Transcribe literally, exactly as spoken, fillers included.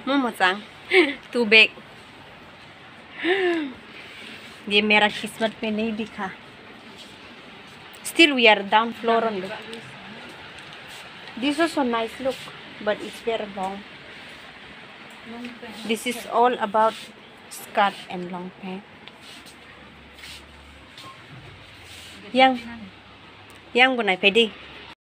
Momo sang. Too big. ये मेरा किस्मत में नहीं दिखा. Still we are down floor on the. This is so nice look, but it's very long. This is all about skirt and long pant. Yang, yang bữa nay phải đi.